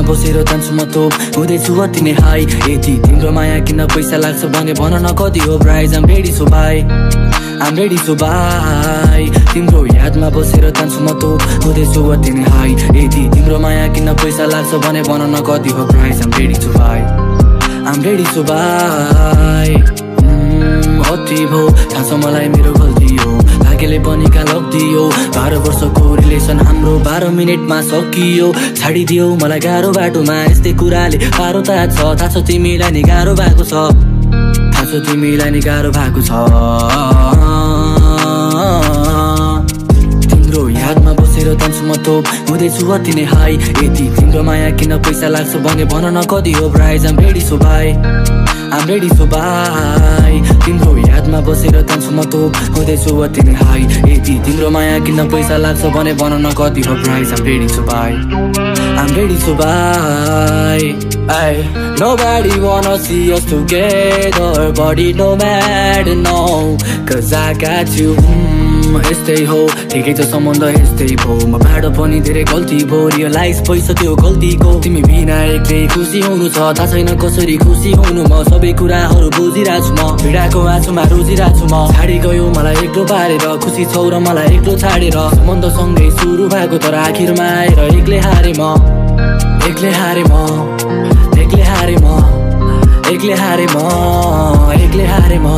बसेर तान्छु म तोप हुँदैछु अति नै हाई यति तिम्रो माया किन पैसा लाग्छ भने भन न कति हो price I'm ready so buy I'm ready so buy तिम्रो यादमा बसेर तान्छु म तोप हुँदैछु अति नै हाई यति तिम्रो माया किन पैसा लाग्छ भने भन न कति हो price I'm ready to buy I'm ready to buy अति भो थाहा छ मलाई मेरो गल्ती हो भाग्यले पनि कहाँ लग्दियो 12 वर्षको रिलेसन हाम्रो 12 मिनेटमा सकियो छाडिदियो मलाई गाह्रो बाटोमा यस्तै कुराले पारो थाहा छ तिमीलाई नि गाह्रो भएको छ थाहा छ तिमीलाई नि गाह्रो भएको छ तिम्रो यादमा बसेर तान्छु म तोप हुँदैछु अति नै हाई यति तिम्रो माया किन पैसा लाग्छ भने भन न कति हो price I'm ready so buy I'm ready to buy तिम्रो यादमा बसेर तान्छु म तोप हुँदैछु अति नै हाई यति तिम्रो माया किन पैसा लाग्छ भने भन न कति हो price I'm ready to buy I'm ready to buy Nobody wanna see us together but it no matter no Cause I got you यस्तै हो ठिकै छ सम्बन्ध यस्तै भो म बाटो पनि धेरै गल्ती भो रियलाइज भइसक्यो गल्तीको तिमी बिना एक्लै खुसी हुनु छ थाहा छैन कसरी खुसी हुनु म सबै कुराहरू बुझिरहेछु म पीडाको आँसुमा रुझिरहेछु म छाडी गयो मलाई एक्लो पारेर खुसी छौ र मलाई एक्लो छाडेर सम्बन्ध सँगै सुरु भएको तर आखिरमा आएर एक्लै हारे म एक्लै हारे म एक्लै हारे म एक्लै हारे म एक्लै हारे म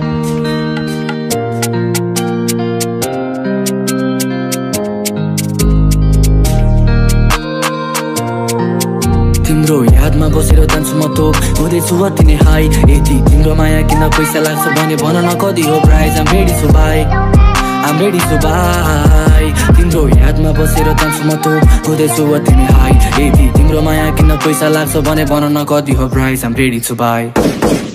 तिम्रो यादमा बसेर तान्छु म तोप हुँदैछु अति नै हाई यति तिम्रो माया किन पैसा लाग्छ भने भन न कति हो price I'm ready to buy I'm ready to buy तिम्रो यादमा बसेर तान्छु म तोप हुँदैछु अति नै हाई यति तिम्रो माया किन पैसा लाग्छ भने भन न कति हो price I'm ready to buy